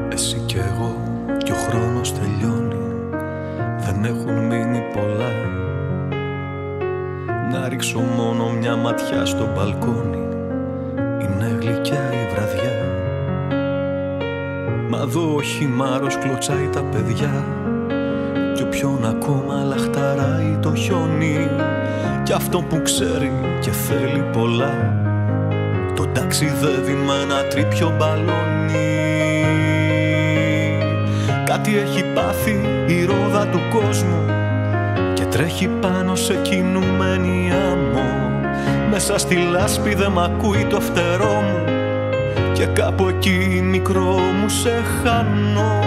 Εσύ κι εγώ κι ο χρόνος τελειώνει, δεν έχουν μείνει πολλά. Να ρίξω μόνο μια ματιά στο μπαλκόνι, είναι γλυκιά η βραδιά. Μα δω ο χυμάρος κλωτσάει τα παιδιά, κι όποιον ακόμα λαχταράει το χιόνι. Κι αυτό που ξέρει και θέλει πολλά, το ταξιδεύει με ένα τρίπιο μπαλόνι. Κάτι έχει πάθει η ρόδα του κόσμου και τρέχει πάνω σε κινούμενη άμμο. Μέσα στη λάσπη δε μ' ακούει το φτερό μου και κάπου εκεί μικρό μου σε χάνω.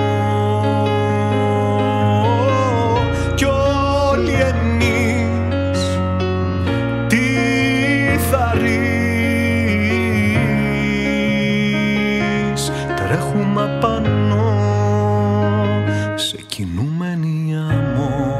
Κι όλοι εμείς τι θα ρεις, τρέχουμε απάνω σε κινούμενη άμμο.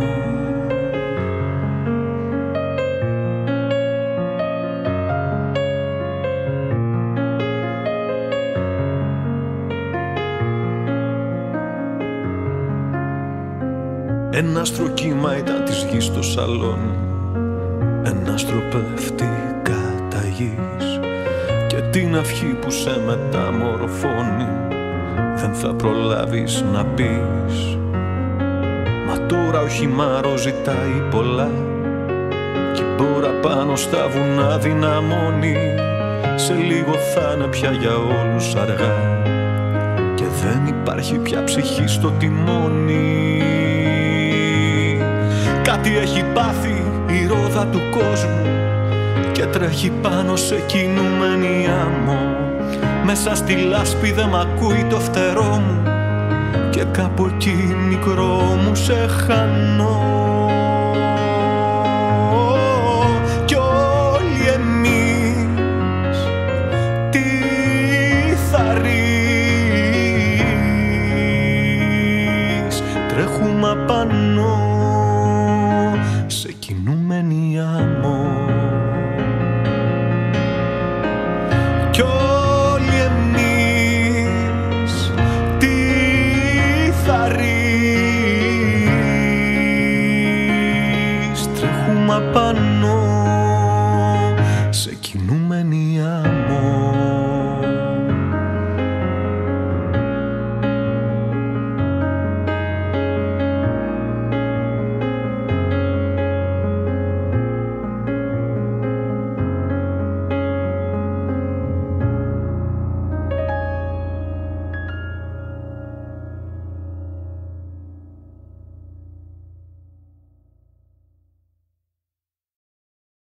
Ένα άστρο κύμα ήταν της γης στο σαλόνι, ένα άστρο πέφτει κατά γης, και την αυχή που σε μεταμορφώνει δεν θα προλάβεις να πεις. Μα τώρα ο χυμάρος ζητάει πολλά κι η μπόρα πάνω στα βουνά δυναμώνει. Σε λίγο θα είναι πια για όλους αργά και δεν υπάρχει πια ψυχή στο τιμόνι. Κάτι έχει πάθει η ρόδα του κόσμου και τρέχει πάνω σε κινούμενη άμμο. Μέσα στη λάσπη δε μ' ακούει το φτερό μου και κάπου εκεί μικρό μου σε χάνω. Κι όλοι εμείς τι θα ρεις, τρέχουμε απάνω